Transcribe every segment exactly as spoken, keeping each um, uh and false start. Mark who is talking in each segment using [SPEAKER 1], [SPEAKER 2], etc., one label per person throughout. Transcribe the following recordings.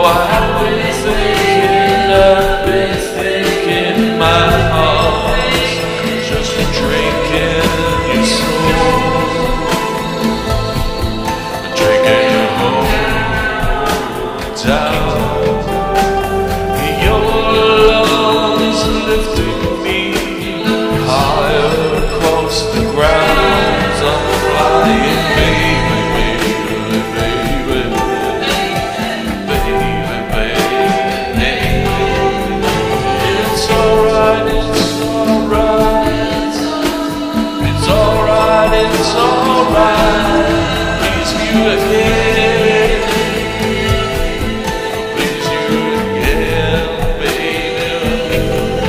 [SPEAKER 1] I've been thinking, I've been thinking my heart's just drinking your soul, drinking your whole down. Your love is lifting me higher across the grounds. I'm flying, baby, baby, baby, baby, baby. It's alright, it's alright, it's alright, it's alright. Please you again, please you again, baby.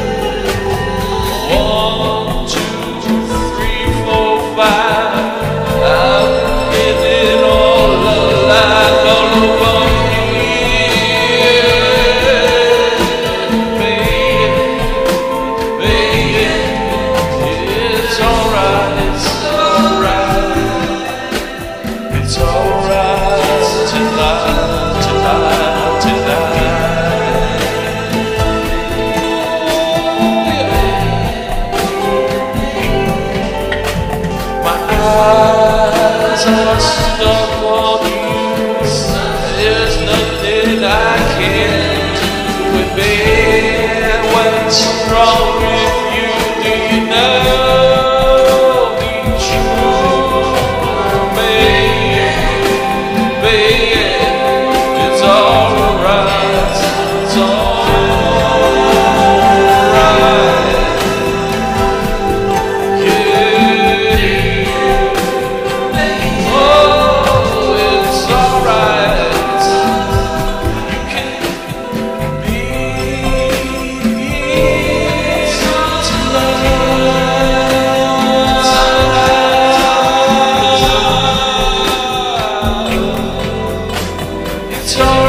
[SPEAKER 1] One, two, three, four, five. I'm getting all alive all over here, baby, baby. It's alright, it's alright, it's alright tonight, tonight, tonight. My eyes are stuck on you. There's nothing I can do with me when it's wrong with you. Do you know me true, baby, baby? It's alright, it's alright, yeah. Oh, it's alright. You can be tonight. It's alright.